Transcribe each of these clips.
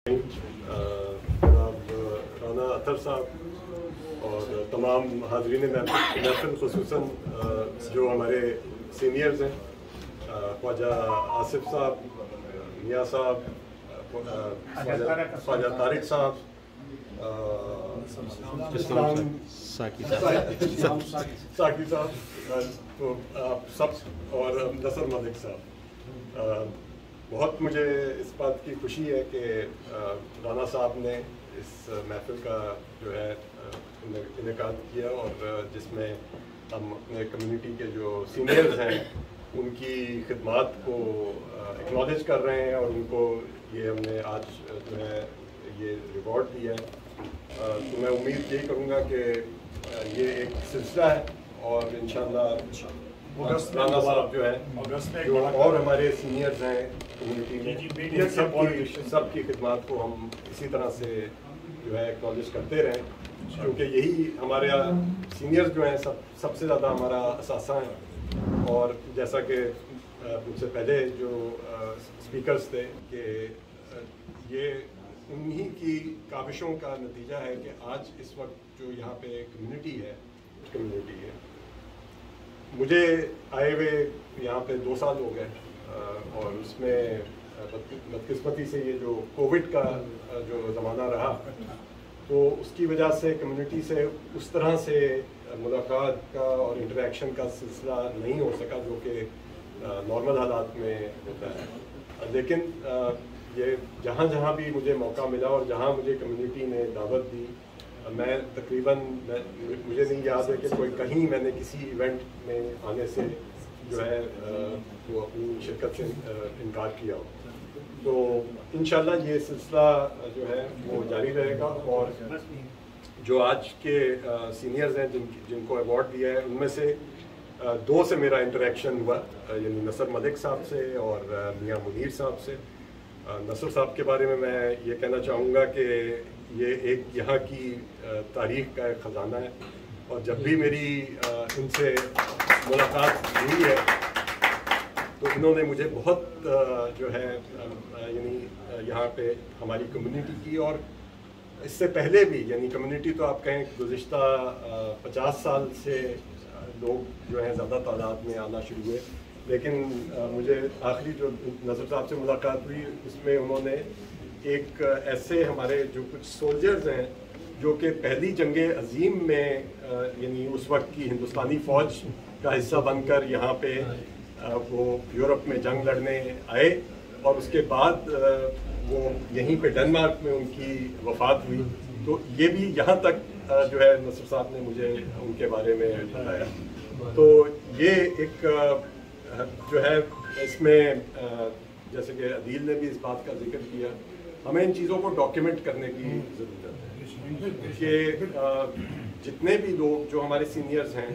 जनाब राना अतर साहब और तमाम हाजरीन महफिल खुसूसन जो हमारे सीनियर्स हैं, ख्वाजा आसिफ साहब, मियाँ साहब, ख्वाजा तारिक साहब, साकी साहब, तो आप सब और नसर मलिक साहब, बहुत मुझे इस बात की खुशी है कि राना साहब ने इस महफिल का जो है इनेकाद किया और जिसमें हम अपने कम्युनिटी के जो सीनियर्स हैं उनकी खिदमात को एक्नॉलेज कर रहे हैं और उनको ये हमने आज जो है ये रिवॉर्ड दिया है। तो मैं उम्मीद यही करूँगा कि ये एक सिलसिला है और इंशाअल्लाह राना साहब जो है जो और हमारे सीनियर्स हैं कम्युनिटी में सबकी खिदमत को हम इसी तरह से जो है एक्नॉलेज करते रहें, क्योंकि यही हमारे सीनियर्स जो हैं सबसे ज़्यादा हमारा असासा है। और जैसा कि मुझसे पहले जो स्पीकर्स थे कि ये उन्हीं की काविशों का नतीजा है कि आज इस वक्त जो यहाँ पे कम्युनिटी है मुझे आए हुए यहाँ पे 2 साल हो गए और उसमें बदकिस्मती से ये जो कोविड का जो ज़माना रहा तो उसकी वजह से कम्युनिटी से उस तरह से मुलाकात का और इंटरेक्शन का सिलसिला नहीं हो सका जो कि नॉर्मल हालात में होता है। लेकिन ये जहाँ जहाँ भी मुझे मौका मिला और जहाँ मुझे कम्युनिटी ने दावत दी, मैं तकरीबन मुझे नहीं याद है कि कोई कहीं मैंने किसी इवेंट में आने से जो है वो अपनी शिरकत से इनकार किया हो। तो इंशाल्लाह ये सिलसिला जो है वो जारी रहेगा और जो आज के सीनियर्स हैं जिनको अवार्ड दिया है उनमें से 2 से मेरा इंटरेक्शन हुआ, यानी नसर मलिक साहब से और मियाँ मुनीर साहब से। नसर साहब के बारे में मैं ये कहना चाहूँगा कि ये एक यहाँ की तारीख़ का एक ख़जाना है और जब भी मेरी इनसे मुलाकात हुई है तो इन्होंने मुझे बहुत जो है यानी यहाँ पे हमारी कम्युनिटी की और इससे पहले भी यानी कम्युनिटी तो आप कहें गुज़िश्ता 50 साल से लोग जो हैं ज़्यादा तादाद में आना शुरू हुए, लेकिन मुझे आखिरी जो नज़र साहब से मुलाकात हुई उसमें उन्होंने एक ऐसे हमारे जो कुछ सोल्जर्स हैं जो कि पहली जंग अजीम में यानी उस वक्त की हिंदुस्तानी फ़ौज का हिस्सा बनकर यहाँ पे वो यूरोप में जंग लड़ने आए और उसके बाद वो यहीं पे डेनमार्क में उनकी वफ़ात हुई। तो ये भी यहाँ तक जो है नसर साहब ने मुझे उनके बारे में बताया। तो ये एक जो है इसमें जैसे कि अदील ने भी इस बात का जिक्र किया, हमें इन चीज़ों को डॉक्यूमेंट करने की ज़रूरत है कि जितने भी लोग जो हमारे सीनियर्स हैं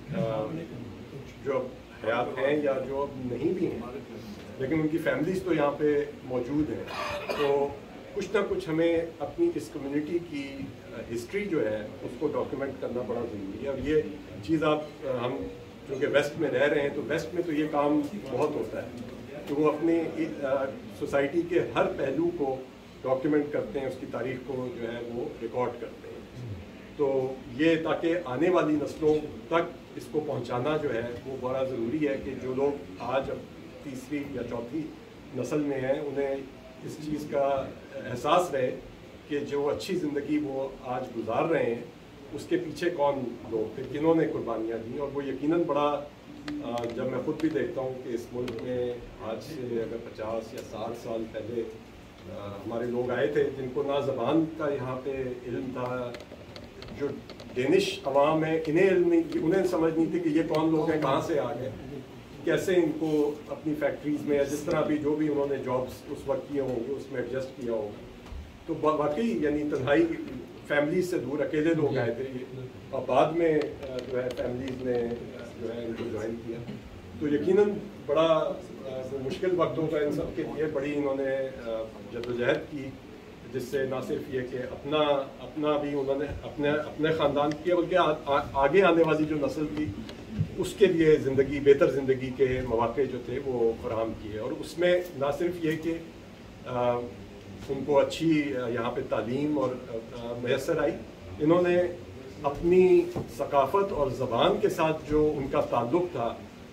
जो हयात हैं या जो नहीं भी हैं लेकिन उनकी फैमिलीज़ तो यहाँ पे मौजूद हैं, तो कुछ ना कुछ हमें अपनी इस कम्युनिटी की हिस्ट्री जो है उसको डॉक्यूमेंट करना बड़ा ज़रूरी है। और ये चीज़ हम क्योंकि वेस्ट में रह रहे हैं तो वेस्ट में तो ये काम बहुत होता है कि वो अपनी सोसाइटी के हर पहलू को डॉक्यूमेंट करते हैं, उसकी तारीख को जो है वो रिकॉर्ड करते हैं। तो ये ताकि आने वाली नस्लों तक इसको पहुंचाना जो है वो बड़ा ज़रूरी है कि जो लोग आज अब तीसरी या चौथी नस्ल में हैं उन्हें इस चीज़ का एहसास रहे कि जो अच्छी ज़िंदगी वो आज गुजार रहे हैं उसके पीछे कौन लोग थे, किन्होंने कुर्बानियाँ दी। और वो यकीनन बड़ा जब मैं खुद भी देखता हूँ कि इस मुल्क में आज से अगर 50 या 60 साल पहले हमारे लोग आए थे जिनको ना ज़बान का यहाँ पे इल्म था, जो डेनिश अवाम है उन्हें समझ नहीं थी कि ये कौन लोग हैं, कहाँ से आ गए, कैसे इनको अपनी फैक्ट्रीज़ में या जिस तरह भी जो भी उन्होंने जॉब्स उस वक्त किए होंगे उसमें एडजस्ट किया होगा। तो वाकई यानी तन्हाई फैमिलीज से दूर अकेले लोग आए थे और बाद में जो है फैमिलीज ने जो है इनको ज्वाइन किया। तो यकीनन बड़ा मुश्किल वक्त होगा इन सब के लिए, बड़ी इन्होंने जद्दोजहद की जिससे ना सिर्फ ये कि अपना भी उन्होंने अपने ख़ानदान किया बल्कि आगे आने वाली जो नस्ल थी उसके लिए बेहतर ज़िंदगी के मौक़े जो थे वो फराहम किए। और उसमें ना सिर्फ ये कि उनको अच्छी यहाँ पे तालीम और मैसर आई। इन्होंने अपनी सकाफ़त और ज़बान के साथ जो उनका ताल्लुक़ था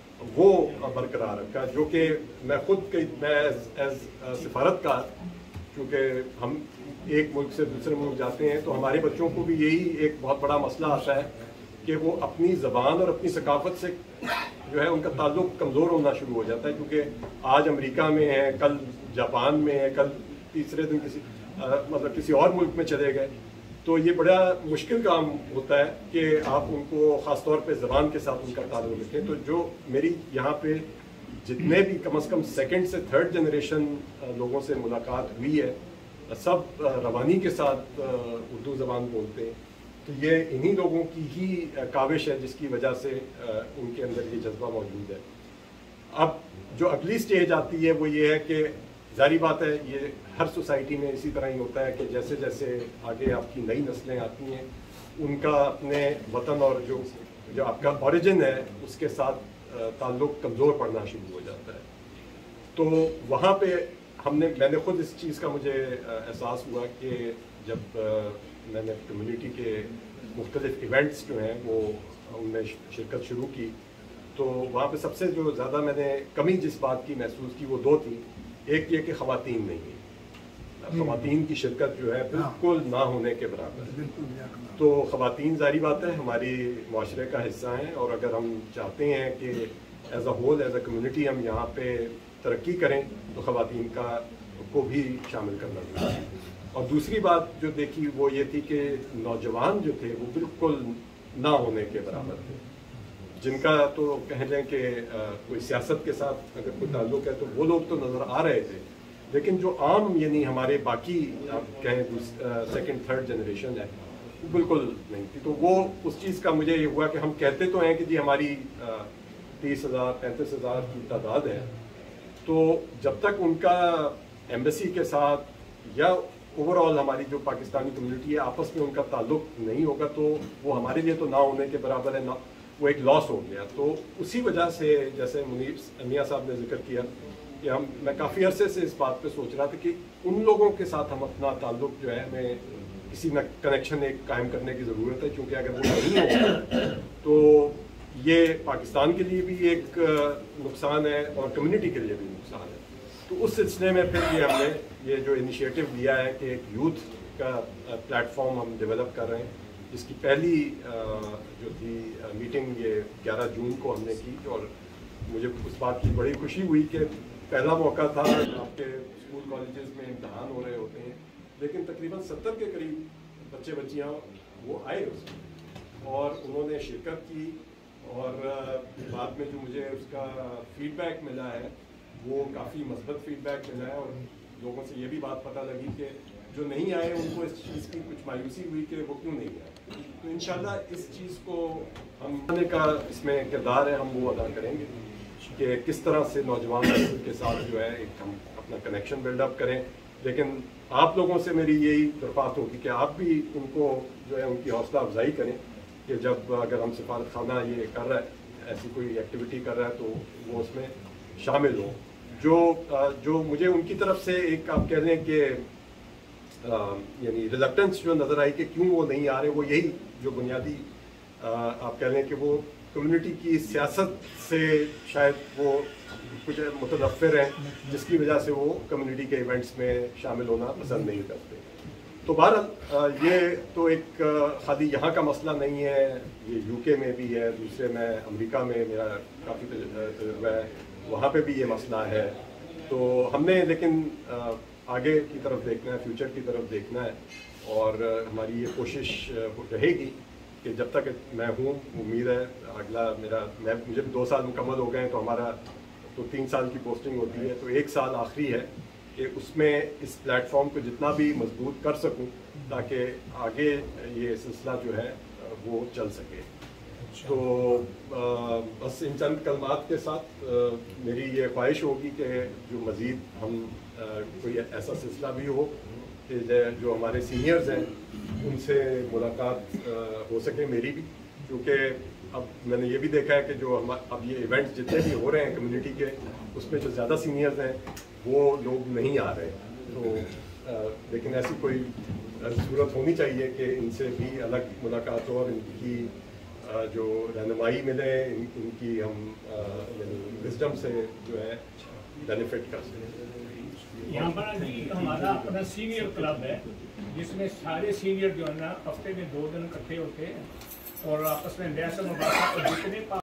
वो बरकरार रखा, जो कि मैं ख़ुद मैं एज सिफारतकार, क्योंकि हम एक मुल्क से दूसरे मुल्क जाते हैं तो हमारे बच्चों को भी यही एक बहुत बड़ा मसला आता है कि वो अपनी ज़बान और अपनी सकाफ़त से जो है उनका ताल्लुक़ कमज़ोर होना शुरू हो जाता है, क्योंकि आज अमेरिका में है, कल जापान में है, कल तीसरे दिन मतलब किसी और मुल्क में चले गए। तो ये बड़ा मुश्किल काम होता है कि आप उनको ख़ास तौर पे ज़बान के साथ उनका ताल्लुक़ रखें। तो जो मेरी यहाँ पे जितने भी कम से कम सेकंड से थर्ड जनरेशन लोगों से मुलाकात हुई है, सब रवानी के साथ उर्दू ज़बान बोलते हैं। तो ये इन्हीं लोगों की ही काविश है जिसकी वजह से उनके अंदर ये जज्बा मौजूद है। अब जो अगली स्टेज आती है वो ये है कि जारी बात है, ये हर सोसाइटी में इसी तरह ही होता है कि जैसे जैसे आगे आपकी नई नस्लें आती हैं उनका अपने वतन और जो आपका ओरिजिन है उसके साथ ताल्लुक़ कमज़ोर पड़ना शुरू हो जाता है। तो वहाँ पे मैंने ख़ुद इस चीज़ का मुझे एहसास हुआ कि जब मैंने कम्युनिटी के मुख्तलिफ इवेंट्स जो हैं वो उनमें शिरकत शुरू की, तो वहाँ पे सबसे जो ज़्यादा मैंने कमी जिस बात की महसूस की वो दो थी। एक ये कि ख़वातीन नहीं है, ख़वातीन की शिरकत जो है बिल्कुल ना होने के बराबर है। तो ख़वातीन ज़ाहिर बात है हमारी माशरे का हिस्सा हैं, और अगर हम चाहते हैं कि as a whole as a community हम यहाँ पे तरक्की करें तो ख़वातीन को भी शामिल करना चाहिए। और दूसरी बात जो देखी वो ये थी कि नौजवान जो थे वो बिल्कुल ना होने के बराबर थे, जिनका तो कह लें कि कोई सियासत के साथ अगर कोई ताल्लुक़ है तो वो लोग तो नज़र आ रहे थे, लेकिन जो आम यानी हमारे बाकी आप कहें सेकंड थर्ड जनरेशन है वो बिल्कुल नहीं थी। तो वो उस चीज़ का मुझे ये हुआ कि हम कहते तो हैं कि जी हमारी 30,000 35,000 की तादाद है, तो जब तक उनका एम्बेसी के साथ या ओवरऑल हमारी जो पाकिस्तानी कम्युनिटी है आपस में उनका ताल्लुक़ नहीं होगा तो वो हमारे लिए तो ना होने के बराबर है, ना वो एक लॉस हो गया। तो उसी वजह से जैसे मुनीर मियां साहब ने जिक्र किया कि मैं काफ़ी अरसे से इस बात पे सोच रहा था कि उन लोगों के साथ हम अपना ताल्लुक़ जो है हमें किसी न कनेक्शन एक कायम करने की ज़रूरत है, क्योंकि अगर वो नहीं होगा तो ये पाकिस्तान के लिए भी एक नुकसान है और कम्युनिटी के लिए भी नुकसान है। तो उस सिलसिले में फिर हमने ये जो इनिशिएटिव लिया है कि एक यूथ का प्लेटफॉर्म हम डेवलप कर रहे हैं, जिसकी पहली जो थी मीटिंग ये 11 जून को हमने की। और मुझे उस बात की बड़ी खुशी हुई कि पहला मौका था, आपके स्कूल कॉलेजेस में इम्तहान हो रहे होते हैं, लेकिन तकरीबन 70 के करीब बच्चे बच्चियाँ वो आए उसमें और उन्होंने शिरकत की। और बाद में जो मुझे उसका फीडबैक मिला है वो काफ़ी मस्बत फीडबैक मिला है, और लोगों से ये भी बात पता लगी कि जो नहीं आए उनको इस चीज़ की कुछ मायूसी हुई कि वो क्यों नहीं आए। तो इंशाल्लाह इस चीज़ को हम आने का इसमें किरदार है, हम वो अदा करेंगे कि किस तरह से नौजवान के साथ जो है एक हम अपना कनेक्शन बिल्डअप करें। लेकिन आप लोगों से मेरी यही दरख्वास्त होगी कि आप भी उनको जो है उनकी हौसला अफजाई करें कि जब अगर हम सफारत खाना ये कर रहा है, ऐसी कोई एक्टिविटी कर रहा है तो वो उसमें शामिल हो। जो मुझे उनकी तरफ से एक आप कह लें कि यानी रिलक्टेंस जो नज़र आई कि क्यों वो नहीं आ रहे, वो यही जो बुनियादी आप कह लें कि वो कम्युनिटी की सियासत से शायद वो कुछ मुतनफ़िर हैं, जिसकी वजह से वो कम्युनिटी के इवेंट्स में शामिल होना पसंद नहीं करते। तो बहरहाल ये तो एक खाली यहाँ का मसला नहीं है, ये यूके में भी है, दूसरे में अमेरिका में मेरा काफ़ी तजुर्बा है, वहाँ पे भी ये मसला है। तो हमने लेकिन आगे की तरफ देखना है, फ्यूचर की तरफ देखना है, और हमारी ये कोशिश रहेगी कि जब तक मैं हूँ, उम्मीद है अगला मुझे 2 साल मुकम्मल हो गए हैं, तो हमारा तो 3 साल की पोस्टिंग होती है, तो 1 साल आखिरी है कि उसमें इस प्लेटफॉर्म को जितना भी मजबूत कर सकूं ताकि आगे ये सिलसिला जो है वो चल सके। तो बस इन चंद कलमात के साथ मेरी ये ख्वाहिश होगी कि जो मज़ीद हम कोई ऐसा सिलसिला भी हो कि जो हमारे सीनियर्स हैं उनसे मुलाकात हो सके मेरी भी, क्योंकि अब मैंने ये भी देखा है कि जो अब ये इवेंट्स जितने भी हो रहे हैं कम्युनिटी के, उसमें जो ज़्यादा सीनियर्स हैं वो लोग नहीं आ रहे। तो लेकिन ऐसी कोई सूरत होनी चाहिए कि इनसे भी अलग मुलाकात हो और इनकी जो रहनुमाई मिले, इनकी हम विजडम से जो है बेनिफिट कर सकें। यहाँ पर जी हमारा अपना सीनियर क्लब है जिसमें सारे सीनियर जो है ना हफ्ते में 2 दिन इकट्ठे होते हैं और आपस में बहस मुबाहसा और जितने